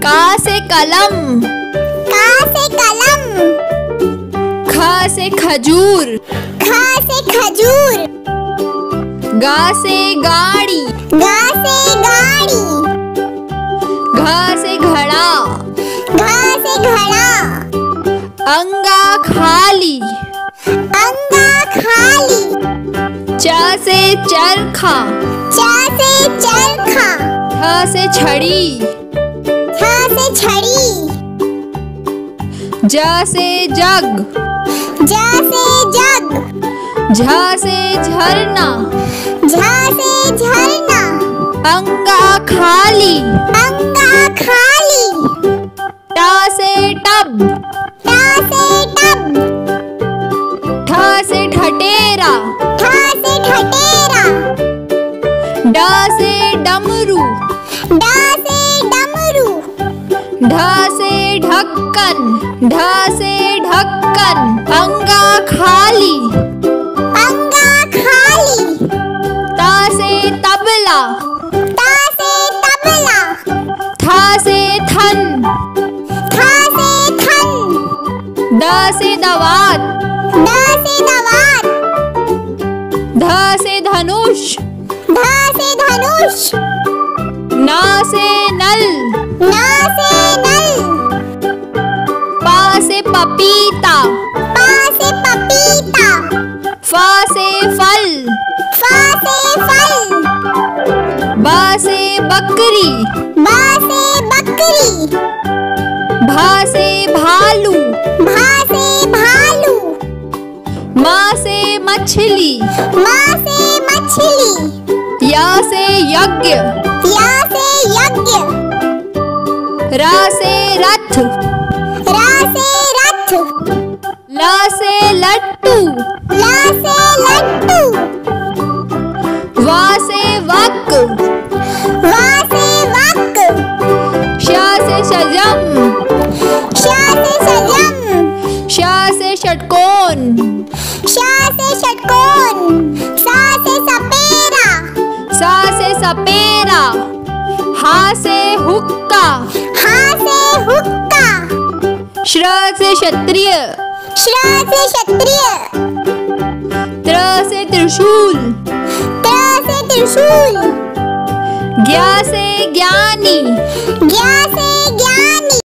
का से कलम, का से कलम। ख से खजूर, ख से खजूर। गा से गाड़ी, गा से गाड़ी। घ से घड़ा, घ से घड़ा। अंगा खाली, अंगा खाली। च से चरखा, च से चरखा। ठ से छड़ी, छ से छड़ी। ज से जग, ज से जग। झ से झरना, झ से झरना। अंगा खाली, अंगा खाली। ट से टब, ट से टब। ठ से ठटेरा, ठ से ठटेरा। ड से डमरू, ड से डमरू। ढ से ढक्कन, ढ से ढक्कन। अंगा खाली, अंगा खाली। ता से तबला, ता से तबला। था से थन, था से थन। द से दवात, द से दवात। ध से धनुष, ध से धनुष। न से नल, न से नल। पा से पपीता, पा से पपीता। फ से फल, फ से फल। ब से बकरी, ब से बकरी। भा से भालू, भा से भालू। म से मछली, म से मछली। य से यज्ञ, य से यज्ञ। र से रथ, र से रथ। ल से लट्टू, ल से लट्टू। व से वक, व से वक। श से शजम, श से सजम। श से षटकोण, श से षटकोण। स से सपेरा। स से सपेरा। ह से हुक्का, ह से हुक्का। श्र से क्षत्रिय, श्र से क्षत्रिय। त्र से त्रिशूल, त्र से त्रिशूल। ज्ञ से ज्ञानी, ज्ञ से ज्ञानी।